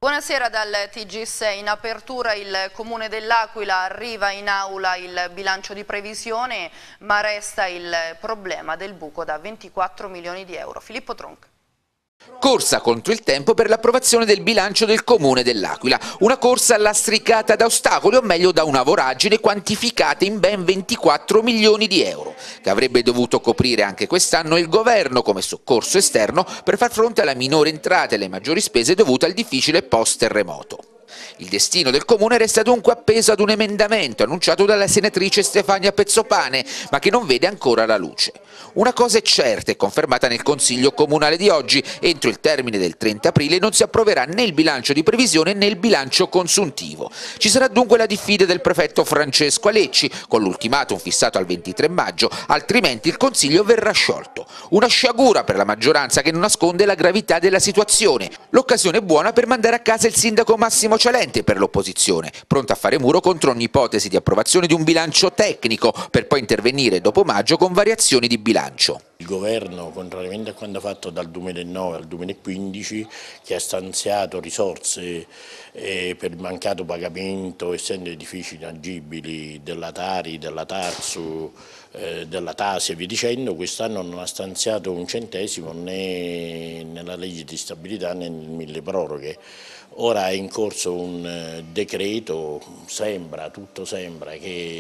Buonasera dal TG6. In apertura il Comune dell'Aquila arriva in aula il bilancio di previsione, ma resta il problema del buco da 24 milioni di euro. Filippo Tronca. Corsa contro il tempo per l'approvazione del bilancio del Comune dell'Aquila, una corsa lastricata da ostacoli, o meglio da una voragine quantificata in ben 24 milioni di euro, che avrebbe dovuto coprire anche quest'anno il governo come soccorso esterno per far fronte alla minore entrata e alle maggiori spese dovute al difficile post-terremoto. Il destino del Comune resta dunque appeso ad un emendamento annunciato dalla senatrice Stefania Pezzopane, ma che non vede ancora la luce. Una cosa è certa e confermata nel Consiglio Comunale di oggi: entro il termine del 30 aprile non si approverà né il bilancio di previsione né il bilancio consuntivo. Ci sarà dunque la diffida del prefetto Francesco Alecci, con l'ultimatum fissato al 23 maggio, altrimenti il Consiglio verrà sciolto. Una sciagura per la maggioranza che non nasconde la gravità della situazione. L'occasione buona per mandare a casa il sindaco Massimo Cialente per l'opposizione, pronta a fare muro contro ogni ipotesi di approvazione di un bilancio tecnico, per poi intervenire dopo maggio con variazioni di bilancio. Il governo, contrariamente a quanto fatto dal 2009 al 2015, che ha stanziato risorse per il mancato pagamento, essendo edifici inagibili, della Tari, della Tarsu, della Tasi e via dicendo, quest'anno non ha stanziato un centesimo né nella legge di stabilità né nel milleproroghe. Ora è in corso un decreto, tutto sembra che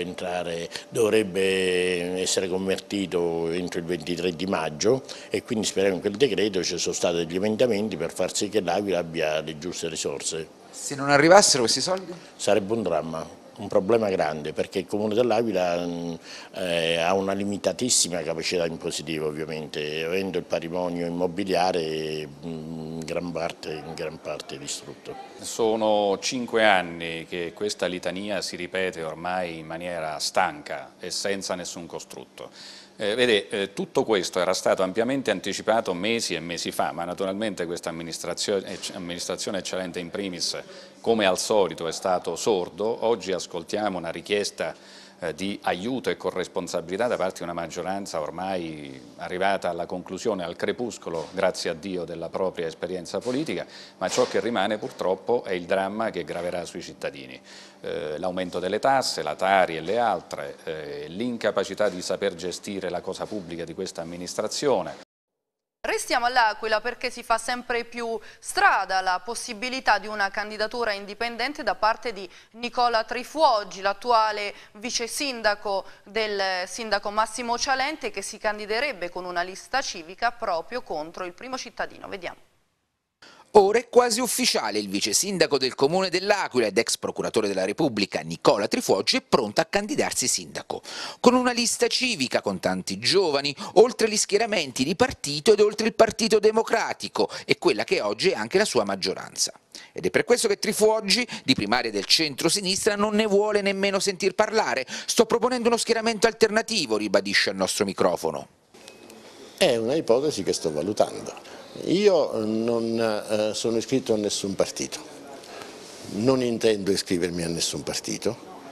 dovrebbe essere convertito entro il 23 di maggio, e quindi speriamo che il decreto ci sono stati degli emendamenti per far sì che l'Aquila abbia le giuste risorse. Se non arrivassero questi soldi? Sarebbe un dramma. Un problema grande, perché il Comune dell'Aquila ha una limitatissima capacità impositiva, ovviamente, avendo il patrimonio immobiliare in gran parte distrutto. Sono 5 anni che questa litania si ripete ormai in maniera stanca e senza nessun costrutto. Tutto questo era stato ampiamente anticipato mesi e mesi fa, ma naturalmente questa amministrazione eccellente in primis, come al solito, è stato sordo. Oggi ascoltiamo una richiesta di aiuto e corresponsabilità da parte di una maggioranza ormai arrivata alla conclusione, al crepuscolo, grazie a Dio, della propria esperienza politica, ma ciò che rimane purtroppo è il dramma che graverà sui cittadini. L'aumento delle tasse, la Tari e le altre, l'incapacità di saper gestire la cosa pubblica di questa amministrazione. Restiamo all'Aquila perché si fa sempre più strada la possibilità di una candidatura indipendente da parte di Nicola Trifuoggi, l'attuale vice sindaco del sindaco Massimo Cialente, che si candiderebbe con una lista civica proprio contro il primo cittadino. Vediamo. Ora è quasi ufficiale: il vice sindaco del Comune dell'Aquila ed ex procuratore della Repubblica Nicola Trifuoggi è pronto a candidarsi sindaco, con una lista civica con tanti giovani, oltre gli schieramenti di partito ed oltre il Partito Democratico e quella che oggi è anche la sua maggioranza. Ed è per questo che Trifuoggi, di primaria del centro-sinistra, non ne vuole nemmeno sentir parlare. Sto proponendo uno schieramento alternativo, ribadisce al nostro microfono. È una ipotesi che sto valutando. Io non sono iscritto a nessun partito, non intendo iscrivermi a nessun partito,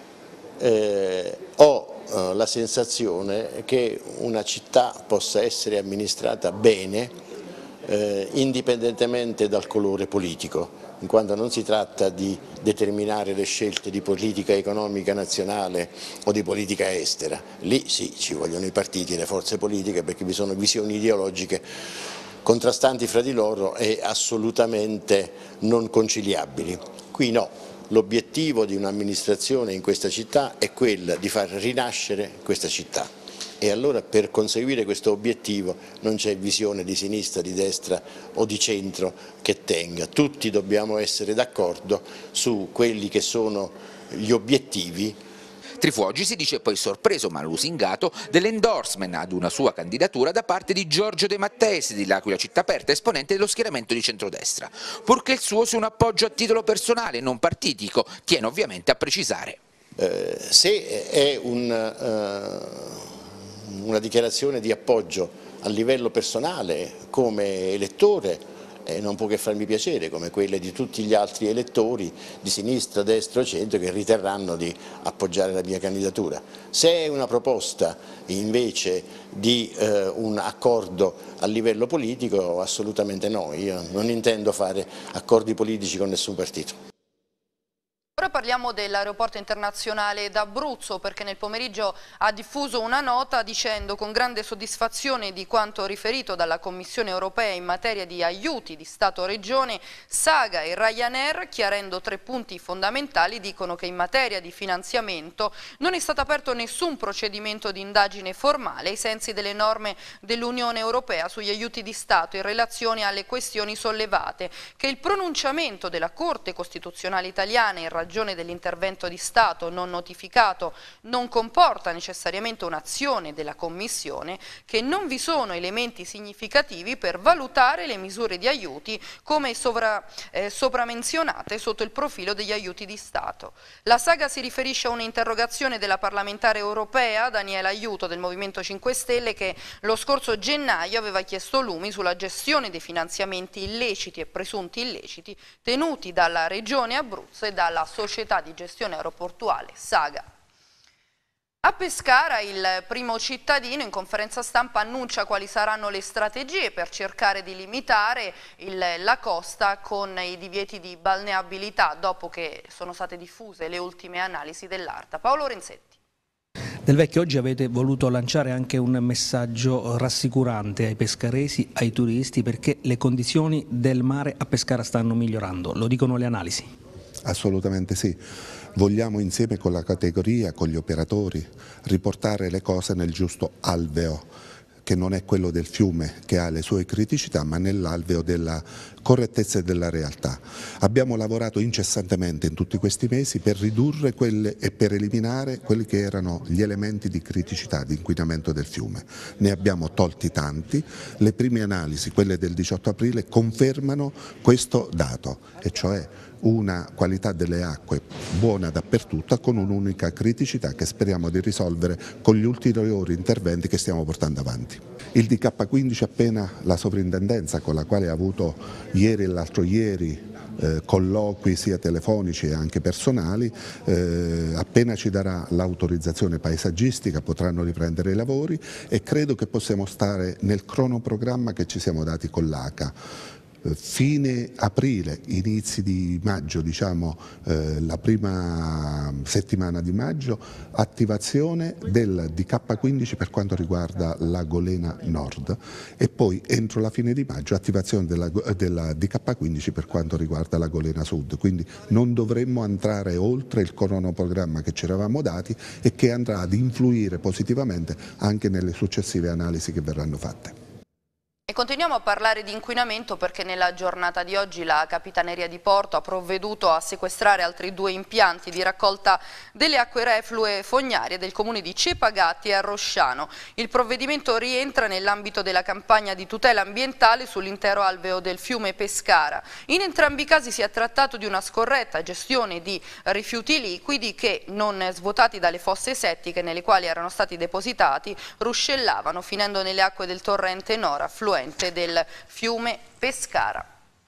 ho la sensazione che una città possa essere amministrata bene indipendentemente dal colore politico, in quanto non si tratta di determinare le scelte di politica economica nazionale o di politica estera. Lì sì, ci vogliono i partiti e le forze politiche, perché vi sono visioni ideologiche contrastanti fra di loro e assolutamente non conciliabili. Qui no, l'obiettivo di un'amministrazione in questa città è quella di far rinascere questa città, e allora per conseguire questo obiettivo non c'è visione di sinistra, di destra o di centro che tenga. Tutti dobbiamo essere d'accordo su quelli che sono gli obiettivi. Trifuoggi si dice poi sorpreso ma lusingato dell'endorsement ad una sua candidatura da parte di Giorgio De Matteis di l'Aquila Città Aperta, esponente dello schieramento di centrodestra, purché il suo sia un appoggio a titolo personale, non partitico, tiene ovviamente a precisare. Se è una dichiarazione di appoggio a livello personale come elettore, non può che farmi piacere, come quelle di tutti gli altri elettori di sinistra, destra o centro che riterranno di appoggiare la mia candidatura. Se è una proposta invece di un accordo a livello politico, assolutamente no, io non intendo fare accordi politici con nessun partito. Ora parliamo dell'aeroporto internazionale d'Abruzzo, perché nel pomeriggio ha diffuso una nota dicendo con grande soddisfazione di quanto riferito dalla Commissione europea in materia di aiuti di Stato-Regione, Saga e Ryanair, chiarendo 3 punti fondamentali, dicono che in materia di finanziamento non è stato aperto nessun procedimento di indagine formale ai sensi delle norme dell'Unione Europea sugli aiuti di Stato in relazione alle questioni sollevate, che il pronunciamento della Corte Costituzionale italiana in ragione dell'intervento di Stato non notificato non comporta necessariamente un'azione della Commissione, che non vi sono elementi significativi per valutare le misure di aiuti come sopramenzionate sotto il profilo degli aiuti di Stato. La Saga si riferisce a un'interrogazione della parlamentare europea Daniela Aiuto del Movimento 5 Stelle che lo scorso gennaio aveva chiesto lumi sulla gestione dei finanziamenti illeciti e presunti illeciti tenuti dalla Regione Abruzzo e dalla società di gestione aeroportuale Saga. A Pescara il primo cittadino in conferenza stampa annuncia quali saranno le strategie per cercare di limitare la costa con i divieti di balneabilità dopo che sono state diffuse le ultime analisi dell'ARTA. Paolo Renzetti. Del Vecchio oggi avete voluto lanciare anche un messaggio rassicurante ai pescaresi, ai turisti, perché le condizioni del mare a Pescara stanno migliorando, lo dicono le analisi. Assolutamente sì, vogliamo insieme con la categoria, con gli operatori, riportare le cose nel giusto alveo, che non è quello del fiume che ha le sue criticità, ma nell'alveo della correttezza e della realtà. Abbiamo lavorato incessantemente in tutti questi mesi per ridurre e per eliminare quelli che erano gli elementi di criticità, di inquinamento del fiume. Ne abbiamo tolti tanti, le prime analisi, quelle del 18 aprile, confermano questo dato, e cioè una qualità delle acque buona dappertutto con un'unica criticità che speriamo di risolvere con gli ulteriori interventi che stiamo portando avanti. Il DK15 appena la sovrintendenza, con la quale ha avuto ieri e l'altro ieri colloqui sia telefonici e anche personali, appena ci darà l'autorizzazione paesaggistica potranno riprendere i lavori e credo che possiamo stare nel cronoprogramma che ci siamo dati con l'ACA. Fine aprile, inizi di maggio, diciamo la prima settimana di maggio, attivazione del DK15 per quanto riguarda la Golena Nord e poi entro la fine di maggio attivazione della DK15 per quanto riguarda la Golena Sud, quindi non dovremmo andare oltre il cronoprogramma che ci eravamo dati e che andrà ad influire positivamente anche nelle successive analisi che verranno fatte. E continuiamo a parlare di inquinamento perché nella giornata di oggi la Capitaneria di Porto ha provveduto a sequestrare altri 2 impianti di raccolta delle acque reflue fognarie del comune di Cepagatti e Arrosciano. Il provvedimento rientra nell'ambito della campagna di tutela ambientale sull'intero alveo del fiume Pescara. In entrambi i casi si è trattato di una scorretta gestione di rifiuti liquidi che, non svuotati dalle fosse settiche nelle quali erano stati depositati, ruscellavano finendo nelle acque del torrente Nora, affluente del fiume Pescara.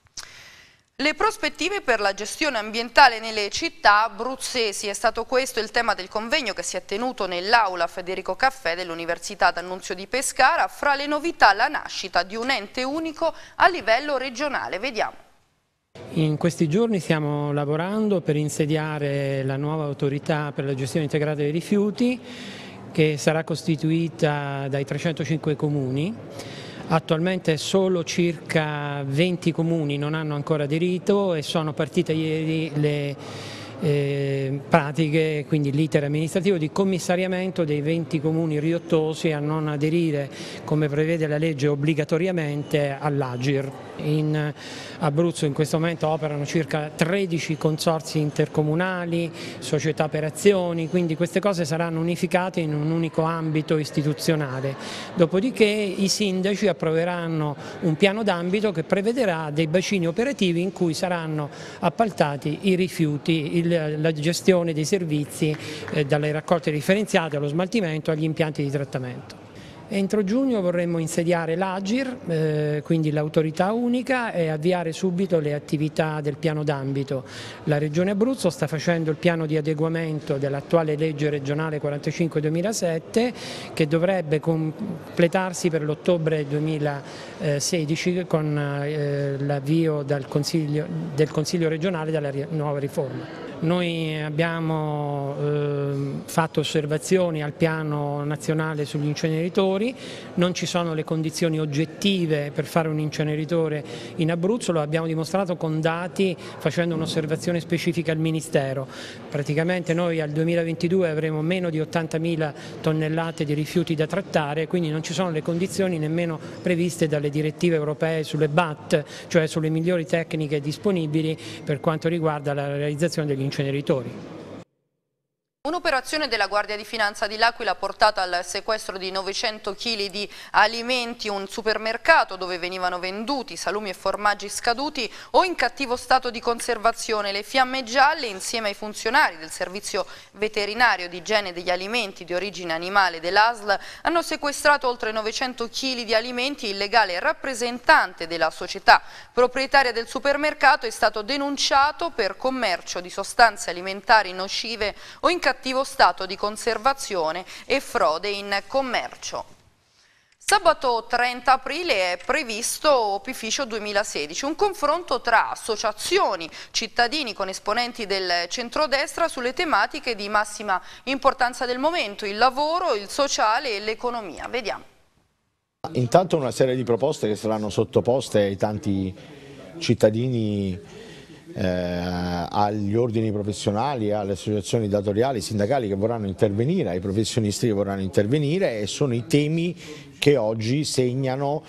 Le prospettive per la gestione ambientale nelle città abruzzesi è stato questo il tema del convegno che si è tenuto nell'aula Federico Caffè dell'Università D'Annunzio di Pescara. Fra le novità la nascita di un ente unico a livello regionale. Vediamo. In questi giorni stiamo lavorando per insediare la nuova autorità per la gestione integrata dei rifiuti che sarà costituita dai 305 comuni. Attualmente solo circa 20 comuni non hanno ancora aderito e sono partite ieri le pratiche, quindi l'iter amministrativo di commissariamento dei 20 comuni riottosi a non aderire, come prevede la legge, obbligatoriamente all'Agir. In Abruzzo in questo momento operano circa 13 consorzi intercomunali, società per azioni, quindi queste cose saranno unificate in un unico ambito istituzionale. Dopodiché i sindaci approveranno un piano d'ambito che prevederà dei bacini operativi in cui saranno appaltati i rifiuti, la gestione dei servizi dalle raccolte differenziate allo smaltimento agli impianti di trattamento. Entro giugno vorremmo insediare l'Agir, quindi l'autorità unica, e avviare subito le attività del piano d'ambito. La Regione Abruzzo sta facendo il piano di adeguamento dell'attuale legge regionale 45-2007 che dovrebbe completarsi per l'ottobre 2016 con l'avvio del Consiglio regionale della nuova riforma. Noi abbiamo fatto osservazioni al piano nazionale sugli inceneritori, non ci sono le condizioni oggettive per fare un inceneritore in Abruzzo, lo abbiamo dimostrato con dati facendo un'osservazione specifica al Ministero. Praticamente noi al 2022 avremo meno di 80.000 tonnellate di rifiuti da trattare, quindi non ci sono le condizioni nemmeno previste dalle direttive europee sulle BAT, cioè sulle migliori tecniche disponibili per quanto riguarda la realizzazione degli inceneritori. Un'operazione della Guardia di Finanza di L'Aquila ha portato al sequestro di 900 kg di alimenti, un supermercato dove venivano venduti salumi e formaggi scaduti o in cattivo stato di conservazione. Le Fiamme Gialle, insieme ai funzionari del servizio veterinario di igiene degli alimenti di origine animale dell'ASL, hanno sequestrato oltre 900 kg di alimenti. Il legale rappresentante della società proprietaria del supermercato è stato denunciato per commercio di sostanze alimentari nocive o in cattivo stato di conservazione e frode in commercio. Sabato 30 aprile è previsto Opificio 2016, un confronto tra associazioni, cittadini con esponenti del centrodestra sulle tematiche di massima importanza del momento, il lavoro, il sociale e l'economia. Vediamo. Intanto una serie di proposte che saranno sottoposte ai tanti cittadini, agli ordini professionali, alle associazioni datoriali, sindacali che vorranno intervenire, ai professionisti che vorranno intervenire, e sono i temi che oggi segnano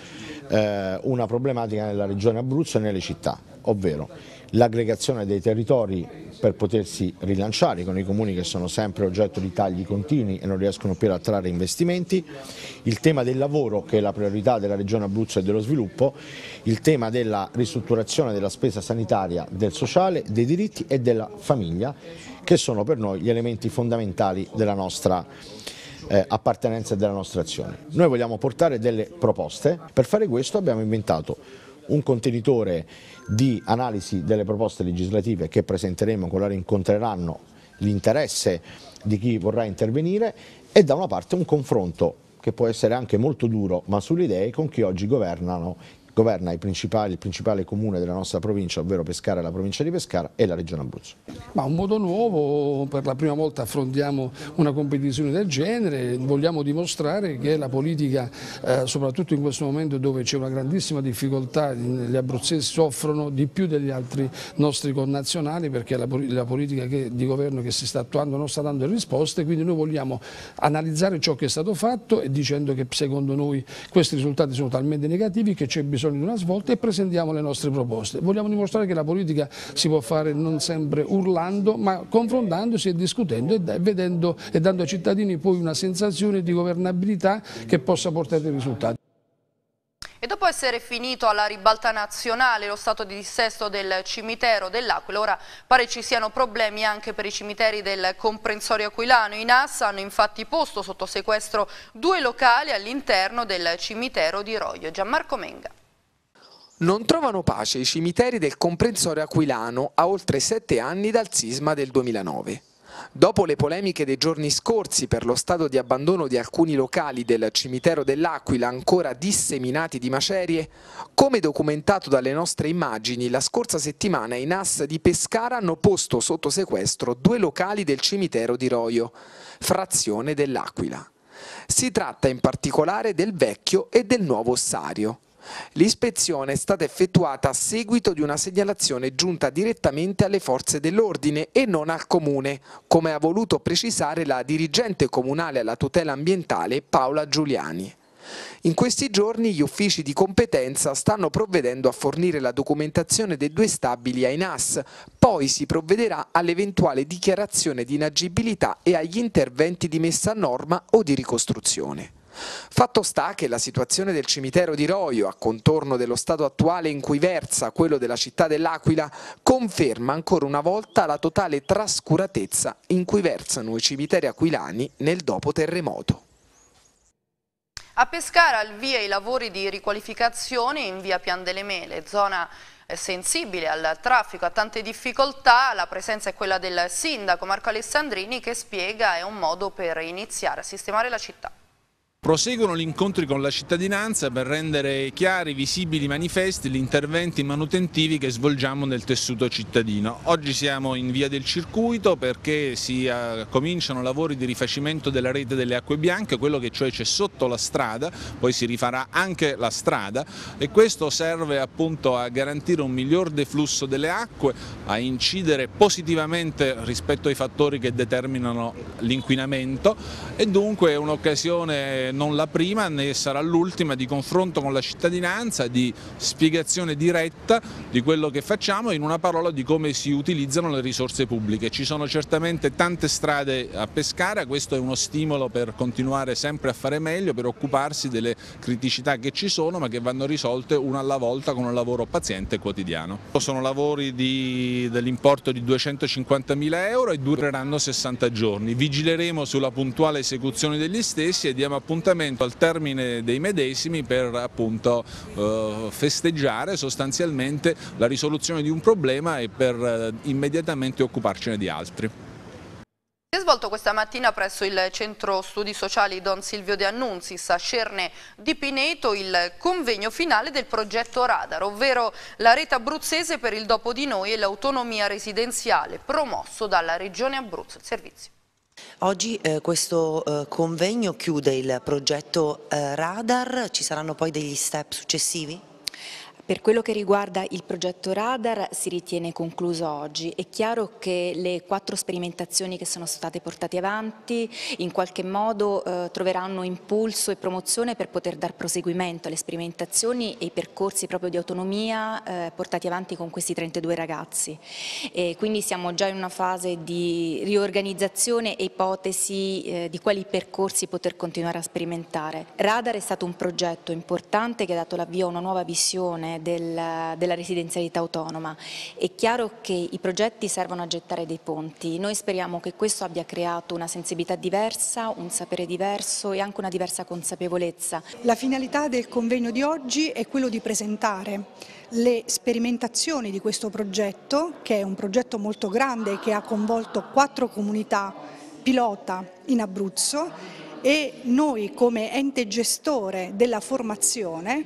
una problematica nella regione Abruzzo e nelle città, ovvero l'aggregazione dei territori per potersi rilanciare con i comuni che sono sempre oggetto di tagli continui e non riescono più ad attrarre investimenti, il tema del lavoro che è la priorità della regione Abruzzo e dello sviluppo, il tema della ristrutturazione della spesa sanitaria, del sociale, dei diritti e della famiglia, che sono per noi gli elementi fondamentali della nostra appartenenza e della nostra azione. Noi vogliamo portare delle proposte, per fare questo abbiamo inventato un contenitore di analisi delle proposte legislative che presenteremo, con quale incontreranno l'interesse di chi vorrà intervenire, e da una parte un confronto che può essere anche molto duro, ma sulle idee, con chi oggi governa il principale comune della nostra provincia, ovvero Pescara, la provincia di Pescara e la regione Abruzzo. Ma un modo nuovo, per la prima volta affrontiamo una competizione del genere, vogliamo dimostrare che la politica, soprattutto in questo momento dove c'è una grandissima difficoltà, gli abruzzesi soffrono di più degli altri nostri connazionali perché la politica di governo che si sta attuando non sta dando risposte, quindi noi vogliamo analizzare ciò che è stato fatto e dicendo che secondo noi questi risultati sono talmente negativi che c'è bisogno di una svolta, e presentiamo le nostre proposte. Vogliamo dimostrare che la politica si può fare non sempre urlando, ma confrontandosi e discutendo e vedendo e dando ai cittadini poi una sensazione di governabilità che possa portare dei risultati. E dopo essere finito alla ribalta nazionale lo stato di dissesto del cimitero dell'Aquila, ora pare ci siano problemi anche per i cimiteri del comprensorio aquilano. I NAS hanno infatti posto sotto sequestro 2 locali all'interno del cimitero di Roio. Gianmarco Menga. Non trovano pace i cimiteri del comprensorio aquilano a oltre 7 anni dal sisma del 2009. Dopo le polemiche dei giorni scorsi per lo stato di abbandono di alcuni locali del cimitero dell'Aquila ancora disseminati di macerie, come documentato dalle nostre immagini, la scorsa settimana i NAS di Pescara hanno posto sotto sequestro 2 locali del cimitero di Roio, frazione dell'Aquila. Si tratta in particolare del vecchio e del nuovo ossario. L'ispezione è stata effettuata a seguito di una segnalazione giunta direttamente alle forze dell'ordine e non al comune, come ha voluto precisare la dirigente comunale alla tutela ambientale Paola Giuliani. In questi giorni gli uffici di competenza stanno provvedendo a fornire la documentazione dei 2 stabili ai NAS, poi si provvederà all'eventuale dichiarazione di inagibilità e agli interventi di messa a norma o di ricostruzione. Fatto sta che la situazione del cimitero di Roio, a contorno dello stato attuale in cui versa quello della città dell'Aquila, conferma ancora una volta la totale trascuratezza in cui versano i cimiteri aquilani nel dopo terremoto. A Pescara al via i lavori di riqualificazione in via Pian delle Mele, zona sensibile al traffico, a tante difficoltà. La presenza è quella del sindaco Marco Alessandrini, che spiega è un modo per iniziare a sistemare la città. Proseguono gli incontri con la cittadinanza per rendere chiari, visibili, manifesti gli interventi manutentivi che svolgiamo nel tessuto cittadino. Oggi siamo in via del Circuito perché cominciano lavori di rifacimento della rete delle acque bianche, quello che cioè c'è sotto la strada, poi si rifarà anche la strada, e questo serve appunto a garantire un miglior deflusso delle acque, a incidere positivamente rispetto ai fattori che determinano l'inquinamento, e dunque è un'occasione non la prima né sarà l'ultima di confronto con la cittadinanza, di spiegazione diretta di quello che facciamo, in una parola di come si utilizzano le risorse pubbliche. Ci sono certamente tante strade a Pescara, questo è uno stimolo per continuare sempre a fare meglio, per occuparsi delle criticità che ci sono ma che vanno risolte una alla volta con un lavoro paziente e quotidiano. Sono lavori dell'importo di 250.000 euro e dureranno 60 giorni. Vigileremo sulla puntuale esecuzione degli stessi e diamo appuntamento al termine dei medesimi per appunto festeggiare sostanzialmente la risoluzione di un problema e per immediatamente occuparcene di altri. Si è svolto questa mattina presso il Centro Studi Sociali Don Silvio De Annunzis a Scerne di Pineto il convegno finale del progetto Radar, ovvero la rete abruzzese per il dopo di noi e l'autonomia residenziale, promosso dalla Regione Abruzzo. Il servizio. Oggi questo convegno chiude il progetto Radar, ci saranno poi degli step successivi? Per quello che riguarda il progetto Radar si ritiene concluso oggi. È chiaro che le 4 sperimentazioni che sono state portate avanti in qualche modo troveranno impulso e promozione per poter dar proseguimento alle sperimentazioni e ai percorsi proprio di autonomia portati avanti con questi 32 ragazzi. E quindi siamo già in una fase di riorganizzazione e ipotesi di quali percorsi poter continuare a sperimentare. Radar è stato un progetto importante che ha dato l'avvio a una nuova visione della residenzialità autonoma. È chiaro che i progetti servono a gettare dei ponti. Noi speriamo che questo abbia creato una sensibilità diversa, un sapere diverso e anche una diversa consapevolezza. La finalità del convegno di oggi è quello di presentare le sperimentazioni di questo progetto, che è un progetto molto grande che ha coinvolto 4 comunità pilota in Abruzzo, e noi come ente gestore della formazione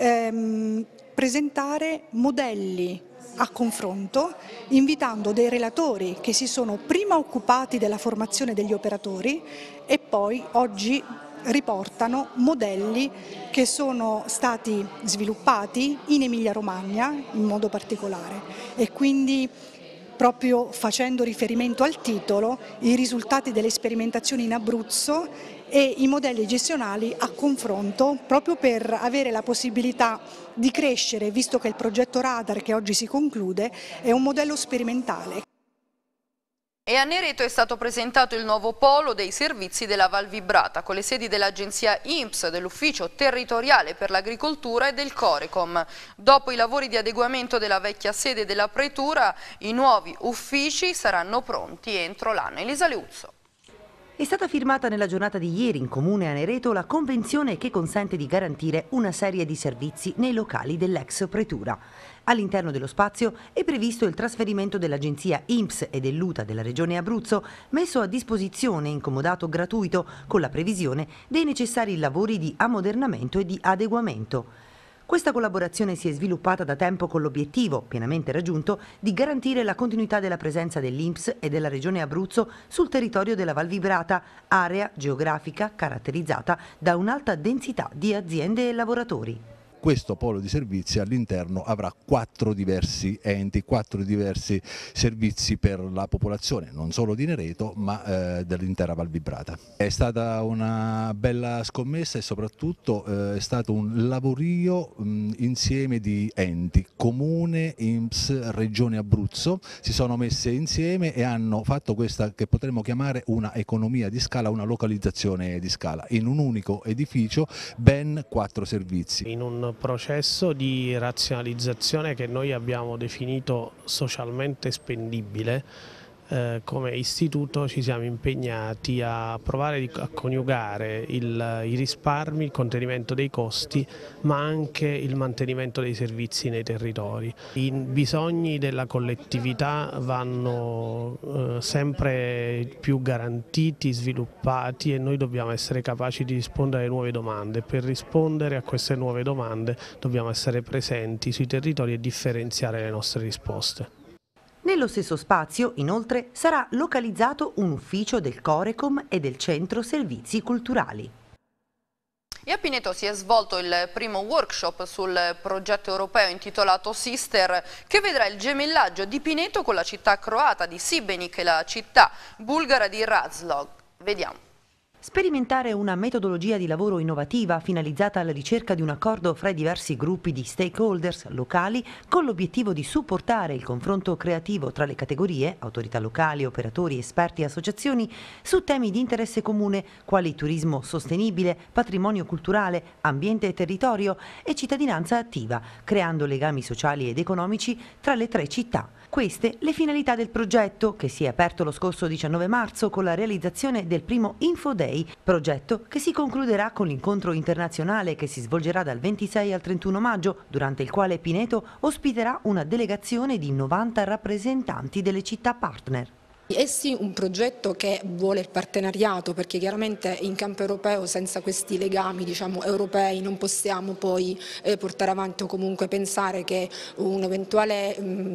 presentare modelli a confronto, invitando dei relatori che si sono prima occupati della formazione degli operatori e poi oggi riportano modelli che sono stati sviluppati in Emilia-Romagna in modo particolare, e quindi proprio facendo riferimento al titolo, i risultati delle sperimentazioni in Abruzzo e i modelli gestionali a confronto, proprio per avere la possibilità di crescere, visto che il progetto Radar che oggi si conclude è un modello sperimentale. E a Nereto è stato presentato il nuovo polo dei servizi della Val Vibrata, con le sedi dell'agenzia INPS, dell'Ufficio Territoriale per l'Agricoltura e del Corecom. Dopo i lavori di adeguamento della vecchia sede della Pretura, i nuovi uffici saranno pronti entro l'anno. Elisa Leuzzo. È stata firmata nella giornata di ieri in Comune a Nereto la convenzione che consente di garantire una serie di servizi nei locali dell'ex Pretura. All'interno dello spazio è previsto il trasferimento dell'agenzia INPS e dell'UTA della Regione Abruzzo, messo a disposizione in comodato gratuito con la previsione dei necessari lavori di ammodernamento e di adeguamento. Questa collaborazione si è sviluppata da tempo con l'obiettivo, pienamente raggiunto, di garantire la continuità della presenza dell'INPS e della Regione Abruzzo sul territorio della Val Vibrata, area geografica caratterizzata da un'alta densità di aziende e lavoratori. Questo polo di servizi all'interno avrà 4 diversi enti, 4 diversi servizi per la popolazione, non solo di Nereto ma dell'intera Val Vibrata. È stata una bella scommessa e soprattutto è stato un lavorio insieme di enti, Comune, INPS, Regione Abruzzo, si sono messe insieme e hanno fatto questa che potremmo chiamare una economia di scala, una localizzazione di scala, in un unico edificio ben 4 servizi. In un processo di razionalizzazione che noi abbiamo definito socialmente spendibile, come istituto ci siamo impegnati a provare a coniugare i risparmi, il contenimento dei costi, ma anche il mantenimento dei servizi nei territori. I bisogni della collettività vanno sempre più garantiti, sviluppati, e noi dobbiamo essere capaci di rispondere alle nuove domande. Per rispondere a queste nuove domande dobbiamo essere presenti sui territori e differenziare le nostre risposte. Nello stesso spazio, inoltre, sarà localizzato un ufficio del Corecom e del Centro Servizi Culturali. E a Pineto si è svolto il primo workshop sul progetto europeo intitolato Sister, che vedrà il gemellaggio di Pineto con la città croata di Šibenik e la città bulgara di Razlog. Vediamo. Sperimentare una metodologia di lavoro innovativa finalizzata alla ricerca di un accordo fra i diversi gruppi di stakeholders locali con l'obiettivo di supportare il confronto creativo tra le categorie, autorità locali, operatori, esperti e associazioni su temi di interesse comune quali turismo sostenibile, patrimonio culturale, ambiente e territorio e cittadinanza attiva, creando legami sociali ed economici tra le tre città. Queste le finalità del progetto, che si è aperto lo scorso 19 marzo con la realizzazione del primo Info Day, progetto che si concluderà con l'incontro internazionale che si svolgerà dal 26 al 31 maggio, durante il quale Pineto ospiterà una delegazione di 90 rappresentanti delle città partner. È sì un progetto che vuole il partenariato, perché chiaramente in campo europeo senza questi legami europei non possiamo poi portare avanti o comunque pensare che un'eventuale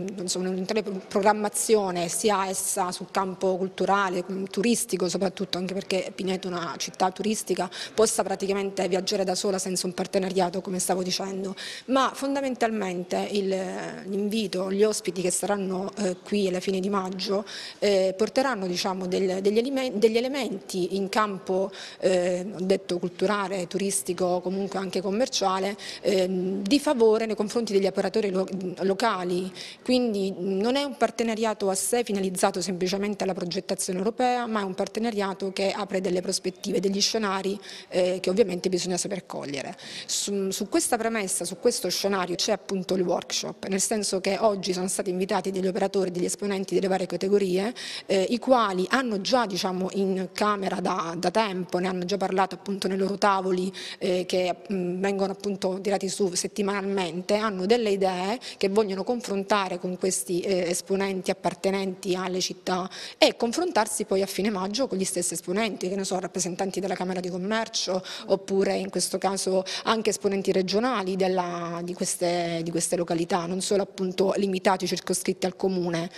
programmazione, sia essa sul campo culturale, turistico soprattutto, anche perché Pineto è una città turistica, possa praticamente viaggiare da sola senza un partenariato, come stavo dicendo. Ma fondamentalmente l'invito, gli ospiti che saranno qui alla fine di maggio porteranno degli elementi in campo, ho detto culturale, turistico, comunque anche commerciale, di favore nei confronti degli operatori locali. Quindi non è un partenariato a sé finalizzato semplicemente alla progettazione europea, ma è un partenariato che apre delle prospettive, degli scenari che ovviamente bisogna saper cogliere. Su questa premessa, su questo scenario c'è appunto il workshop, nel senso che oggi sono stati invitati degli operatori, degli esponenti delle varie categorie, i quali hanno già in camera da tempo, ne hanno già parlato appunto nei loro tavoli che vengono appunto tirati su settimanalmente, hanno delle idee che vogliono confrontare con questi esponenti appartenenti alle città e confrontarsi poi a fine maggio con gli stessi esponenti, che ne so, rappresentanti della Camera di Commercio, oppure in questo caso anche esponenti regionali di queste località, non solo appunto limitati, circoscritti al comune.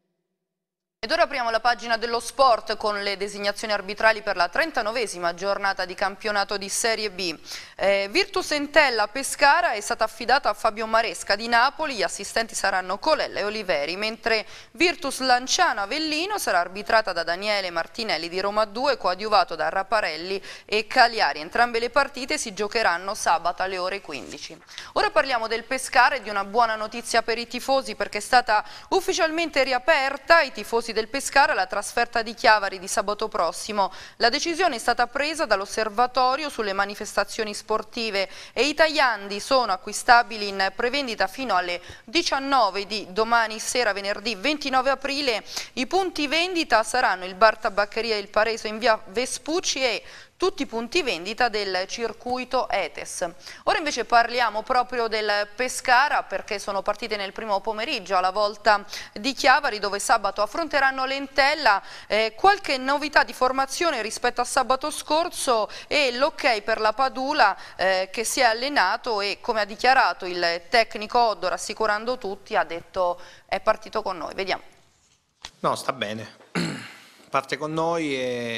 Ed ora apriamo la pagina dello sport con le designazioni arbitrali per la 39esima giornata di campionato di Serie B. Virtus Entella Pescara è stata affidata a Fabio Maresca di Napoli, gli assistenti saranno Colella e Oliveri, mentre Virtus Lanciano Avellino sarà arbitrata da Daniele Martinelli di Roma 2, coadiuvato da Raparelli e Cagliari. Entrambe le partite si giocheranno sabato alle ore 15. Ora parliamo del Pescara e di una buona notizia per i tifosi, perché è stata ufficialmente riaperta ai tifosi del Pescara la trasferta di Chiavari di sabato prossimo. La decisione è stata presa dall'Osservatorio sulle manifestazioni sportive e i tagliandi sono acquistabili in prevendita fino alle 19 di domani sera, venerdì 29 aprile. I punti vendita saranno il Bar Tabaccheria Il Pareso in via Vespucci e tutti i punti vendita del circuito ETES. Ora invece parliamo proprio del Pescara, perché sono partite nel primo pomeriggio alla volta di Chiavari, dove sabato affronteranno l'Entella. Qualche novità di formazione rispetto a sabato scorso e l'ok per la Padula che si è allenato e, come ha dichiarato il tecnico Oddo, rassicurando tutti, ha detto è partito con noi. Vediamo. No, sta bene, parte con noi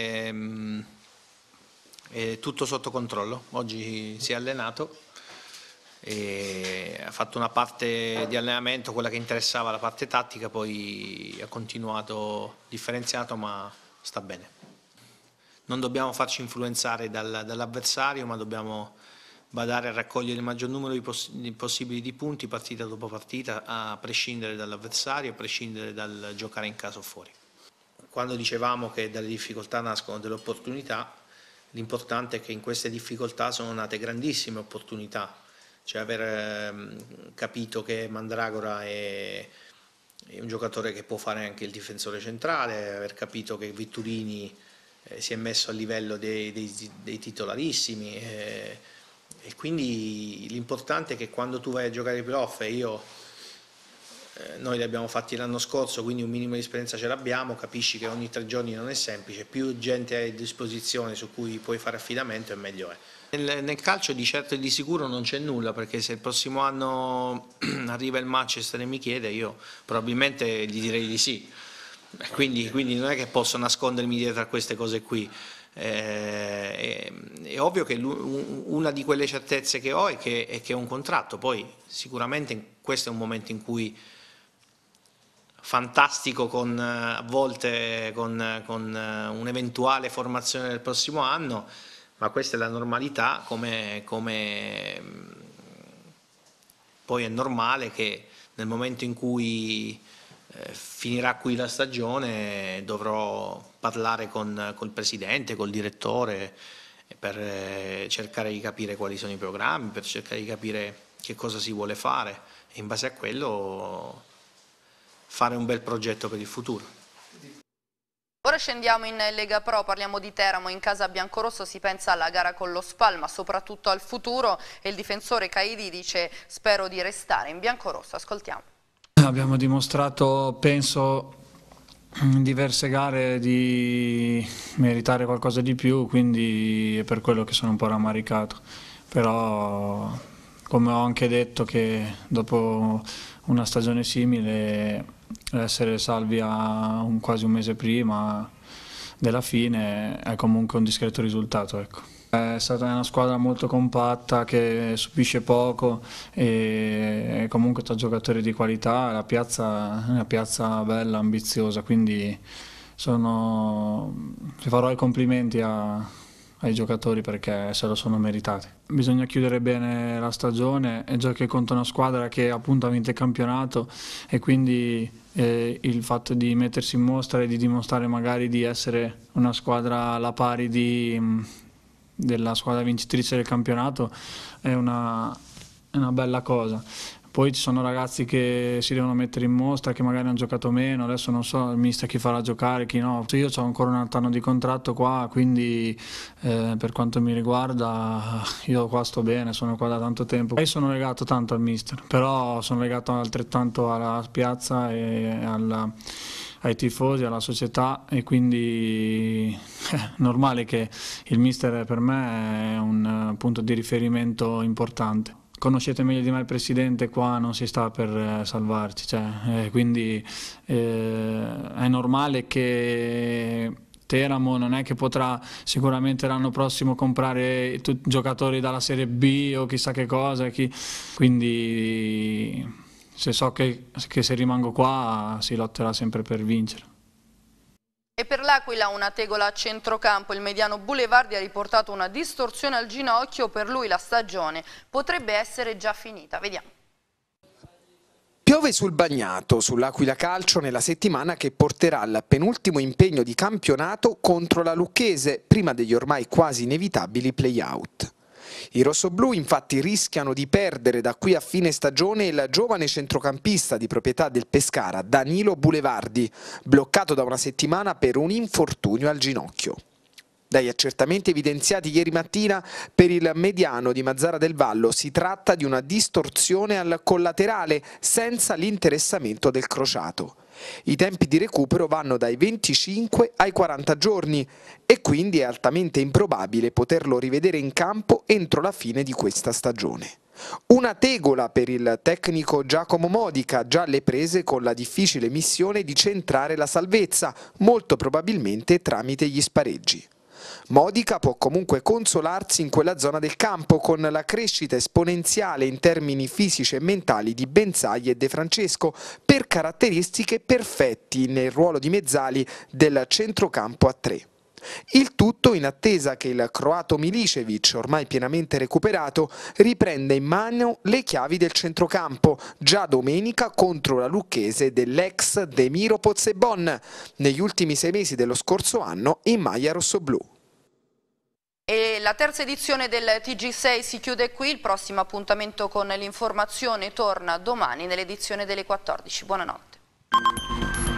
e tutto sotto controllo. Oggi si è allenato e ha fatto una parte di allenamento, quella che interessava, la parte tattica, poi ha continuato differenziato, ma sta bene. Non dobbiamo farci influenzare dall'avversario, ma dobbiamo badare a raccogliere il maggior numero possibile di punti partita dopo partita, a prescindere dall'avversario, a prescindere dal giocare in casa o fuori. Quando dicevamo che dalle difficoltà nascono delle opportunità, l'importante è che in queste difficoltà sono nate grandissime opportunità, cioè aver capito che Mandragora è è un giocatore che può fare anche il difensore centrale, aver capito che Vitturini si è messo a livello dei titolarissimi, e quindi l'importante è che quando tu vai a giocare i playoff, noi li abbiamo fatti l'anno scorso, quindi un minimo di esperienza ce l'abbiamo, capisci che ogni 3 giorni non è semplice, più gente hai a disposizione su cui puoi fare affidamento e meglio è. Nel calcio di certo e di sicuro non c'è nulla, perché se il prossimo anno arriva il Manchester e mi chiede, io probabilmente gli direi di sì, quindi non è che posso nascondermi dietro a queste cose qui. È ovvio che una di quelle certezze che ho è che è un contratto, poi sicuramente questo è un momento in cui fantastico a volte con un'eventuale formazione del prossimo anno, ma questa è la normalità, come poi è normale che nel momento in cui finirà qui la stagione dovrò parlare col presidente, col direttore, per cercare di capire quali sono i programmi, per cercare di capire che cosa si vuole fare e in base a quello fare un bel progetto per il futuro. Ora scendiamo in Lega Pro, parliamo di Teramo. In casa biancorosso si pensa alla gara con lo Spal, ma soprattutto al futuro, e il difensore Caidi dice: spero di restare in biancorosso. Ascoltiamo. Abbiamo dimostrato, penso, in diverse gare di meritare qualcosa di più, quindi è per quello che sono un po' rammaricato. Però, come ho anche detto, che dopo una stagione simile essere salvi a quasi un mese prima della fine è comunque un discreto risultato, ecco. È stata una squadra molto compatta che subisce poco e comunque tra giocatori di qualità, la piazza è una piazza bella, ambiziosa, quindi farò i complimenti ai giocatori perché se lo sono meritati. Bisogna chiudere bene la stagione, è già che contro una squadra che appunto ha vinto il campionato, e quindi il fatto di mettersi in mostra e di dimostrare magari di essere una squadra alla pari della squadra vincitrice del campionato è una bella cosa. Poi ci sono ragazzi che si devono mettere in mostra, che magari hanno giocato meno, adesso non so il mister chi farà giocare, chi no. Io ho ancora un altro anno di contratto qua, quindi per quanto mi riguarda io qua sto bene, sono qua da tanto tempo. Io sono legato tanto al mister, però sono legato altrettanto alla piazza e ai tifosi, alla società, e quindi è normale che il mister per me è un punto di riferimento importante. Conoscete meglio di me il presidente, qua non si sta per salvarci, quindi è normale che Teramo non è che potrà sicuramente l'anno prossimo comprare giocatori dalla Serie B o chissà che cosa, quindi se so che se rimango qua si lotterà sempre per vincere. E per l'Aquila una tegola a centrocampo, il mediano Boulevardi ha riportato una distorsione al ginocchio, per lui la stagione potrebbe essere già finita, vediamo. Piove sul bagnato sull'Aquila Calcio nella settimana che porterà al penultimo impegno di campionato contro la Lucchese, prima degli ormai quasi inevitabili play-out. I rossoblù infatti rischiano di perdere da qui a fine stagione il giovane centrocampista di proprietà del Pescara, Danilo Boulevardi, bloccato da una settimana per un infortunio al ginocchio. Dagli accertamenti evidenziati ieri mattina, per il mediano di Mazzara del Vallo si tratta di una distorsione al collaterale senza l'interessamento del crociato. I tempi di recupero vanno dai 25 ai 40 giorni e quindi è altamente improbabile poterlo rivedere in campo entro la fine di questa stagione. Una tegola per il tecnico Giacomo Modica, già alle prese con la difficile missione di centrare la salvezza, molto probabilmente tramite gli spareggi. Modica può comunque consolarsi in quella zona del campo con la crescita esponenziale in termini fisici e mentali di Benzai e De Francesco, per caratteristiche perfetti nel ruolo di mezzali del centrocampo a 3. Il tutto in attesa che il croato Milicevic, ormai pienamente recuperato, riprenda in mano le chiavi del centrocampo, già domenica contro la Lucchese dell'ex Demiro Pozzebon, negli ultimi 6 mesi dello scorso anno in maglia rossoblù. E la terza edizione del TG6 si chiude qui, il prossimo appuntamento con l'informazione torna domani nell'edizione delle 14. Buonanotte. Italia.